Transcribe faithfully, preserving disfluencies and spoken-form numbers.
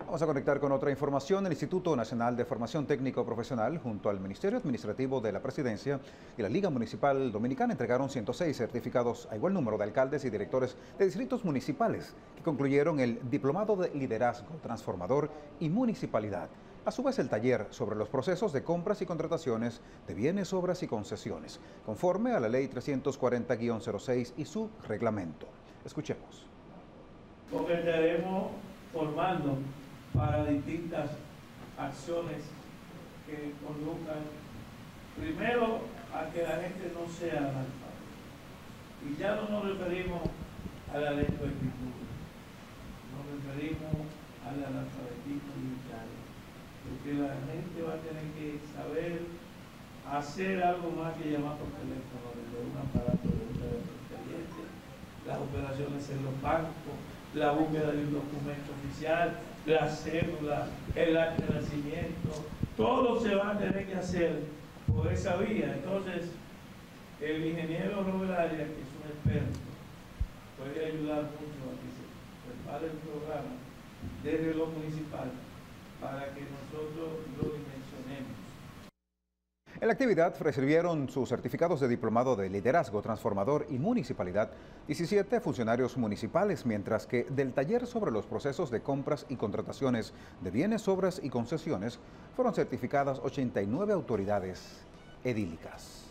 Vamos a conectar con otra información. El Instituto Nacional de Formación Técnico Profesional, junto al Ministerio Administrativo de la Presidencia y la Liga Municipal Dominicana, entregaron ciento seis certificados a igual número de alcaldes y directores de distritos municipales que concluyeron el Diplomado de Liderazgo Transformador y Municipalidad. A su vez, el taller sobre los procesos de compras y contrataciones de bienes, obras y concesiones, conforme a la Ley trescientos cuarenta guión cero seis y su reglamento. Escuchemos. Porque estaremos formando para distintas acciones que conduzcan primero a que la gente no sea analfabeta. Y ya no nos referimos a la lectoescritura, nos referimos al analfabetismo digital, porque la gente va a tener que saber hacer algo más que llamar por teléfono desde un aparato de búsqueda de expediente, las operaciones en los bancos, la búsqueda de un documento oficial, la cédula, el acta de nacimiento, todo se va a tener que hacer por esa vía. Entonces, el ingeniero Robert Arias, que es un experto, puede ayudar mucho a que se prepare el programa desde lo municipal para que nosotros lo dimensionemos. En la actividad recibieron sus certificados de diplomado de liderazgo transformador y municipalidad diecisiete funcionarios municipales, mientras que del taller sobre los procesos de compras y contrataciones de bienes, obras y concesiones fueron certificadas ochenta y nueve autoridades edílicas.